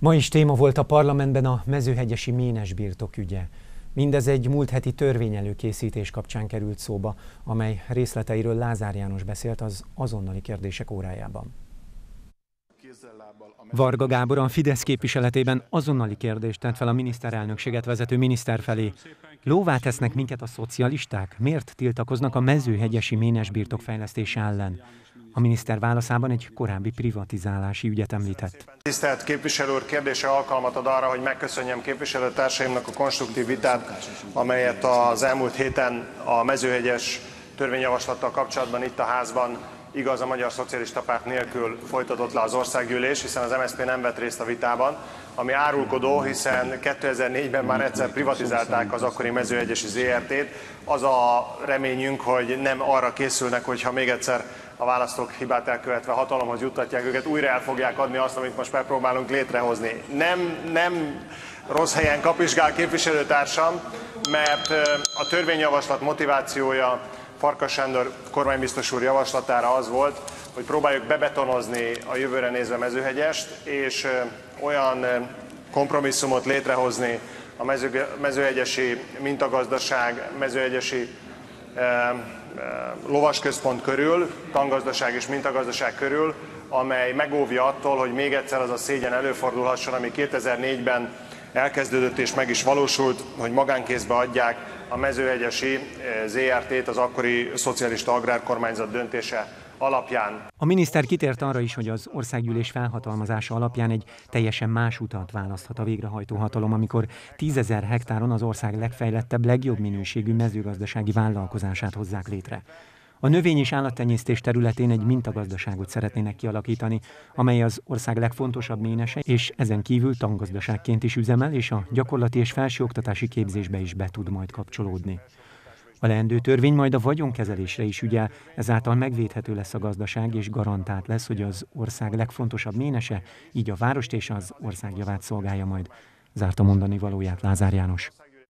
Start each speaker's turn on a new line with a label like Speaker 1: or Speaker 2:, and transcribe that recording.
Speaker 1: Ma is téma volt a parlamentben a mezőhegyesi ménesbirtok ügye. Mindez egy múlt heti törvényelőkészítés kapcsán került szóba, amely részleteiről Lázár János beszélt az azonnali kérdések órájában. Varga Gábor a Fidesz képviseletében azonnali kérdést tett fel a miniszterelnökséget vezető miniszter felé. Lóvá tesznek minket a szocialisták? Miért tiltakoznak a mezőhegyesi ménesbirtok fejlesztése ellen? A miniszter válaszában egy korábbi privatizálási ügyet említett.
Speaker 2: Tisztelt képviselő úr, kérdése alkalmat ad arra, hogy megköszönjem képviselőtársaimnak a konstruktív vitát, amelyet az elmúlt héten a mezőhegyes törvényjavaslattal kapcsolatban itt a házban, igaz, a Magyar Szocialista Párt nélkül folytatott le az országgyűlés, hiszen az MSZP nem vett részt a vitában, ami árulkodó, hiszen 2004-ben már egyszer privatizálták az akkori mezőhegyesi ZRT-t. Az a reményünk, hogy nem arra készülnek, hogyha még egyszer a választók hibát elkövetve hatalomhoz juttatják őket, újra el fogják adni azt, amit most megpróbálunk létrehozni. Nem rossz helyen kapizsgál képviselőtársam, mert a törvényjavaslat motivációja Farkas Sándor kormánybiztos úr javaslatára az volt, hogy próbáljuk bebetonozni a jövőre nézve Mezőhegyest, és olyan kompromisszumot létrehozni a mezőhegyesi mintagazdaság, mezőhegyesi lovasközpont körül, tangazdaság és mintagazdaság körül, amely megóvja attól, hogy még egyszer az a szégyen előfordulhasson, ami 2004-ben elkezdődött és meg is valósult, hogy magánkézbe adják a mezőhegyesi ZRT-t az akkori szocialista agrárkormányzat döntése alapján.
Speaker 1: A miniszter kitért arra is, hogy az országgyűlés felhatalmazása alapján egy teljesen más utat választhat a végrehajtó hatalom, amikor 10 000 hektáron az ország legfejlettebb, legjobb minőségű mezőgazdasági vállalkozását hozzák létre. A növény- és állattenyésztés területén egy mintagazdaságot szeretnének kialakítani, amely az ország legfontosabb ménese, és ezen kívül tangazdaságként is üzemel, és a gyakorlati és felsőoktatási képzésbe is be tud majd kapcsolódni. A leendő törvény majd a vagyonkezelésre is ügyel, ezáltal megvédhető lesz a gazdaság, és garantált lesz, hogy az ország legfontosabb ménese, így a várost és az ország javát szolgálja majd. Zárta mondani valóját Lázár János.